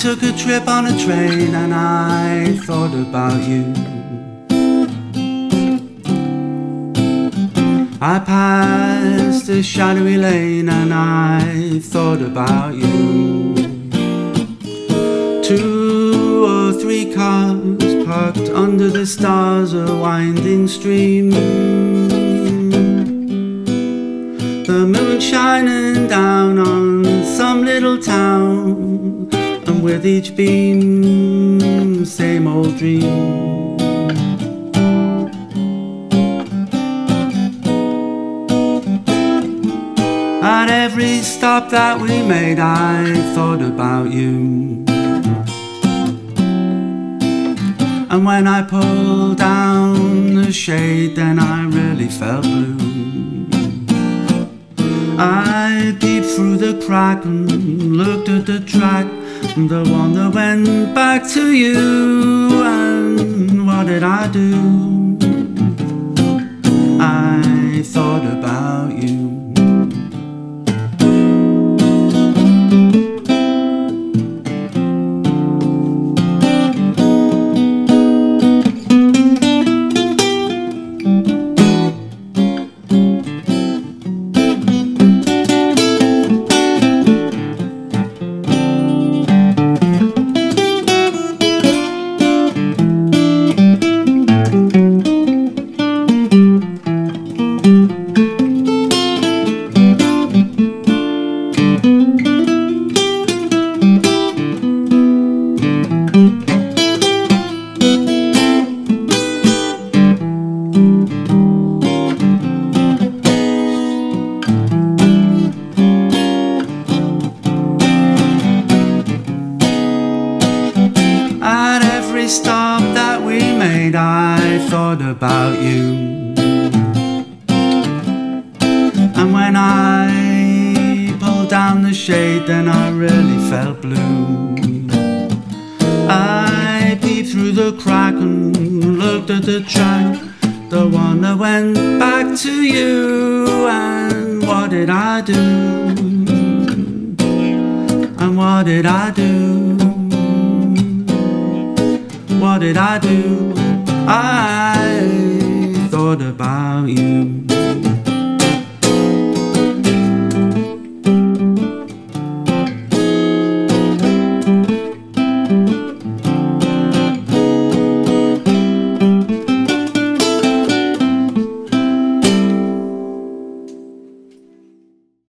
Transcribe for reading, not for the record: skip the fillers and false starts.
took a trip on a train and I thought about you. I passed a shadowy lane and I thought about you. 2 or 3 cars parked under the stars, a winding stream. The moon shining down on some little town, and with each beam, same old dream. At every stop that we made, I thought about you. And when I pulled down the shade, then I really felt blue. I peeped through the crack and looked at the track, the one that went back to you. And what did I do? I thought about you. Stop that we made, I thought about you. And when I pulled down the shade, then I really felt blue. I peeped through the crack and looked at the track, the one that went back to you. And what did I do? And what did I do? What did I do? I thought about you.